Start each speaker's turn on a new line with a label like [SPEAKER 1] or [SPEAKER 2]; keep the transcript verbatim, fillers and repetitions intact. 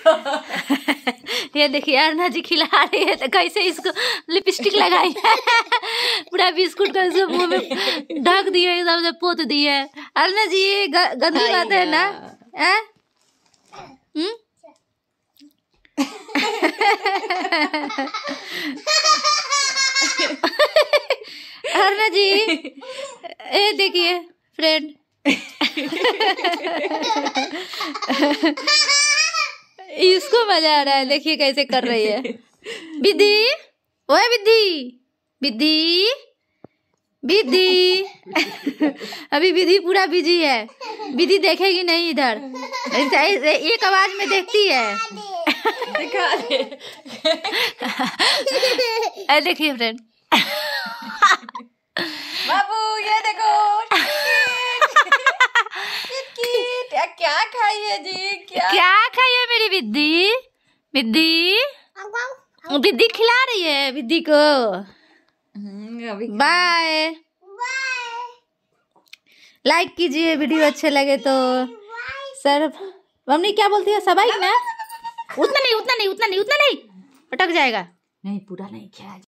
[SPEAKER 1] ये देखिए अर्ना जी खिला रही है तो कैसे इसको लिपस्टिक लगाई है। पूरा बिस्कुट का इसको मुंह में ढक दिए, एकदम से पोत दिए। अर्ना जी ये गंदी बात है ना? हम्म अर्ना जी ये देखिए फ्रेंड, इसको मजा आ रहा है, देखिए कैसे कर रही है। विधि, ओए विधि, विधि, विधि। अभी विधि पूरा बिजी है, विधि देखेगी नहीं इधर, एक आवाज में देखती है। देखिए फ्रेंड,
[SPEAKER 2] बाबू ये देखो क्या खाई है जी? क्या
[SPEAKER 1] क्या खाई है मेरी विद्धि? विद्धि विद्धि खिला रही है विद्धि को। बाय। लाइक कीजिए, वीडियो अच्छे लगे तो। सर मम्मी क्या बोलती है? सबाई ना, उतना नहीं उतना नहीं उतना नहीं उतना नहीं, अटक जाएगा।
[SPEAKER 2] नहीं पूरा नहीं खाया।